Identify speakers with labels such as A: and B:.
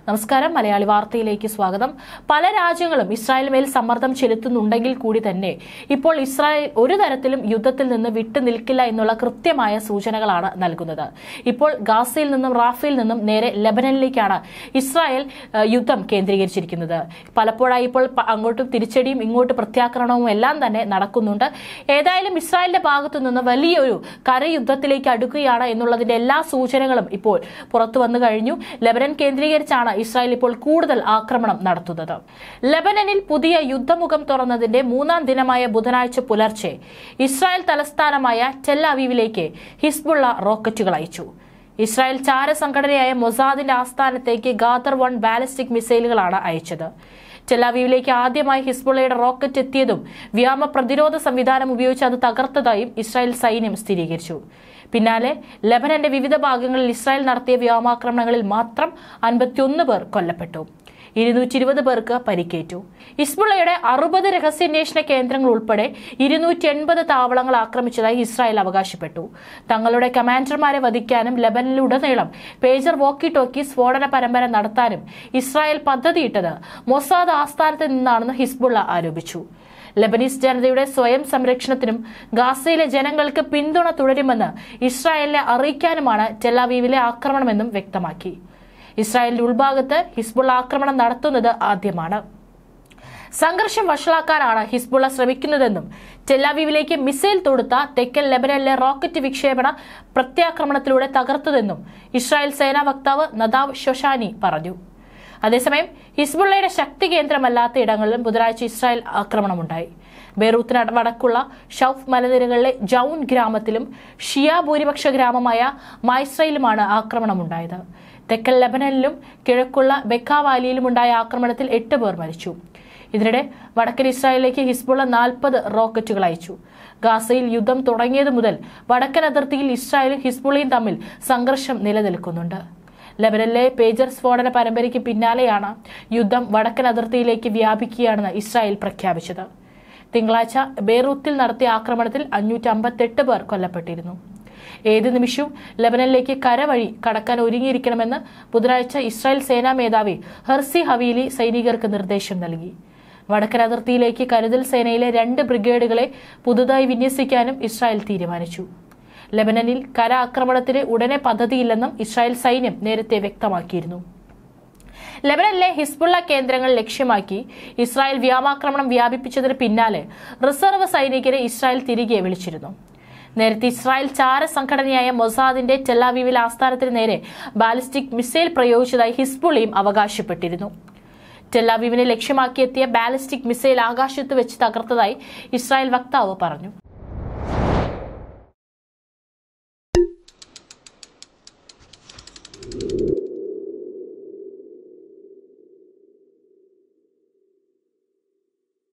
A: നമസ്കാരം, മലയാളി വാർത്തയിലേക്ക് സ്വാഗതം. പല രാജ്യങ്ങളും ഇസ്രായേലിന് സമ്മർദ്ദം ചെലുത്തുന്നുണ്ടെങ്കിൽ കൂടി തന്നെ ഇപ്പോൾ ഇസ്രായേൽ ഒരു തരത്തിലും യുദ്ധത്തിൽ നിന്ന് വിട്ടുനിൽക്കില്ല എന്നുള്ള കൃത്യമായ സൂചനകളാണ് നൽകുന്നത്. ഇപ്പോൾ ഗാസയിൽ നിന്നും റാഫയിൽ നിന്നും നേരെ ലെബനനിലേക്കാണ് ഇസ്രായേൽ യുദ്ധം കേന്ദ്രീകരിച്ചിരിക്കുന്നത്. പലപ്പോഴായി ഇപ്പോൾ അങ്ങോട്ടും തിരിച്ചടിയും ഇങ്ങോട്ട് പ്രത്യാക്രമണവും എല്ലാം തന്നെ നടക്കുന്നുണ്ട്. ഏതായാലും ഇസ്രായേലിന്റെ ഭാഗത്തു നിന്ന് വലിയൊരു കരയുദ്ധത്തിലേക്ക് അടുക്കുകയാണ് എന്നുള്ളതിന്റെ എല്ലാ സൂചനകളും ഇപ്പോൾ പുറത്തു വന്നു കഴിഞ്ഞു. ലെബനൻ കേന്ദ്രീകരിച്ചാണ് ഇസ്രായേൽ ഇപ്പോൾ കൂടുതൽ ആക്രമണം നടത്തുന്നത്. ലെബനനിൽ പുതിയ യുദ്ധമുഖം തുറന്നതിന്റെ 3-ാം ദിനമായ ബുധനാഴ്ച പുലർച്ചെ ഇസ്രായേൽ തലസ്ഥാനമായ ടെൽ അവീവിലേക്ക് ഹിസ്ബുള്ള റോക്കറ്റുകൾ അയച്ചു. ഇസ്രായേൽ ചാരസംഘടനയായ മൊസാദിന്റെ ആസ്ഥാനത്തേക്ക് ഗാദർ-1 ബാലിസ്റ്റിക് മിസൈലുകളാണ് അയച്ചത്. ടെൽ അവീവിലേക്ക് ആദ്യമായി ഹിസ്ബുള്ളയുടെ റോക്കറ്റ് എത്തിയതും വ്യോമ പ്രതിരോധ സംവിധാനം ഉപയോഗിച്ച് അത് തകർത്തതായും ഇസ്രായേൽ സൈന്യം സ്ഥിരീകരിച്ചു. പിന്നാലെ ലെബനന്റെ വിവിധ ഭാഗങ്ങളിൽ ഇസ്രായേൽ നടത്തിയ വ്യോമാക്രമണങ്ങളിൽ മാത്രം 51 പേർ കൊല്ലപ്പെട്ടു, 220 പേർക്ക് പരിക്കേറ്റു. ഹിസ്ബുള്ളയുടെ 60 രഹസ്യാന്വേഷണ കേന്ദ്രങ്ങൾ ഉൾപ്പെടെ 280 താവളങ്ങൾ ആക്രമിച്ചതായി ഇസ്രായേൽ അവകാശപ്പെട്ടു. തങ്ങളുടെ കമാൻഡർമാരെ വധിക്കാനും ലെബനനിലുടനീളം പേജർ വോക്കി ടോക്കി സ്ഫോടന പരമ്പര നടത്താനും ഇസ്രായേൽ പദ്ധതിയിട്ടത് മൊസാദ് ആസ്ഥാനത്ത് നിന്നാണെന്ന് ഹിസ്ബുള്ള ആരോപിച്ചു. ലെബനീസ് ജനതയുടെ സ്വയം സംരക്ഷണത്തിനും ഗാസയിലെ ജനങ്ങൾക്ക് പിന്തുണ തുടരുമെന്ന് ഇസ്രായേലിനെ അറിയിക്കാനുമാണ് ടെൽ അവീവിലെ ആക്രമണമെന്നും വ്യക്തമാക്കി. ഇസ്രായേലിന്റെ ഉൾഭാഗത്ത് ഹിസ്ബുള്ള ആക്രമണം നടത്തുന്നത് ആദ്യമാണ്. സംഘർഷം വഷളാക്കാനാണ് ഹിസ്ബുള്ള ശ്രമിക്കുന്നതെന്നും ടെൽ അവീവിലേക്ക് മിസൈൽ തൊടുത്ത തെക്കൻ ലെബനനിലെ റോക്കറ്റ് വിക്ഷേപണ പ്രത്യാക്രമണത്തിലൂടെ തകർത്തതെന്നും ഇസ്രായേൽ സേനാ വക്താവ് നദാവ് ഷൊഷാനി പറഞ്ഞു. അതേസമയം ഹിസ്ബുള്ളയുടെ ശക്തി കേന്ദ്രമല്ലാത്ത ഇടങ്ങളിലും ബുധനാഴ്ച ഇസ്രായേൽ ആക്രമണമുണ്ടായി. ബെയ്റൂത്തിന് വടക്കുള്ള ഷൌഫ് മലനിരകളിലെ ജൌൻ ഗ്രാമത്തിലും ഷിയ ഭൂരിപക്ഷ ഗ്രാമമായ മൈസ്രയിലുമാണ് ആക്രമണമുണ്ടായത്. തെക്കൻ ലെബനനിലും കിഴക്കുള്ള ബെക്ക വാലിയിലുമുണ്ടായ ആക്രമണത്തിൽ 8 പേർ മരിച്ചു. ഇതിനിടെ വടക്കൻ ഇസ്രായേലിലേക്ക് ഹിസ്ബുള്ള 40 റോക്കറ്റുകൾ അയച്ചു. ഗാസയിൽ യുദ്ധം തുടങ്ങിയതു മുതൽ വടക്കൻ അതിർത്തിയിൽ ഇസ്രായേലും ഹിസ്ബുള്ളയും തമ്മിൽ സംഘർഷം നിലനിൽക്കുന്നുണ്ട്. ലെബനനിലെ പേജർ സ്ഫോടന പരമ്പരയ്ക്ക് പിന്നാലെയാണ് യുദ്ധം വടക്കൻ അതിർത്തിയിലേക്ക് വ്യാപിക്കുകയാണെന്ന് ഇസ്രായേൽ പ്രഖ്യാപിച്ചത്. തിങ്കളാഴ്ച ബെയ്റൂത്തിൽ നടത്തിയ ആക്രമണത്തിൽ 558 പേർ കൊല്ലപ്പെട്ടിരുന്നു. ഏത് നിമിഷവും ലെബനനിലേക്ക് കരവഴി കടക്കാൻ ഒരുങ്ങിയിരിക്കണമെന്ന് ബുധനാഴ്ച ഇസ്രായേൽ സേനാ മേധാവി ഹെർസി ഹവീലി സൈനികർക്ക് നിർദ്ദേശം നൽകി. വടക്കൻ അതിർത്തിയിലേക്ക് കരുതൽ സേനയിലെ 2 ബ്രിഗേഡുകളെ പുതുതായി വിന്യസിക്കാനും ഇസ്രായേൽ തീരുമാനിച്ചു. ലെബനനിൽ കര ആക്രമണത്തിന് ഉടനെ പദ്ധതിയില്ലെന്നും ഇസ്രായേൽ സൈന്യം നേരത്തെ വ്യക്തമാക്കിയിരുന്നു. ലെബനനിലെ ഹിസ്ബുള്ള കേന്ദ്രങ്ങൾ ലക്ഷ്യമാക്കി ഇസ്രായേൽ വ്യോമാക്രമണം വ്യാപിപ്പിച്ചതിന് പിന്നാലെ റിസർവ് സൈനികരെ ഇസ്രായേൽ തിരികെ വിളിച്ചിരുന്നു. നേരത്തെ ഇസ്രായേൽ ചാര സംഘടനയായ മൊസാദിന്റെ ടെൽ അവീവിൽ ആസ്ഥാനത്തിന് നേരെ ബാലിസ്റ്റിക് മിസൈൽ പ്രയോഗിച്ചതായി ഹിസ്ബുള്ളയും അവകാശപ്പെട്ടിരുന്നു. ടെൽ അവീവിനെ ലക്ഷ്യമാക്കിയെത്തിയ ബാലിസ്റ്റിക് മിസൈൽ ആകാശത്ത് വെച്ച് തകർത്തതായി ഇസ്രായേൽ വക്താവ് പറഞ്ഞു.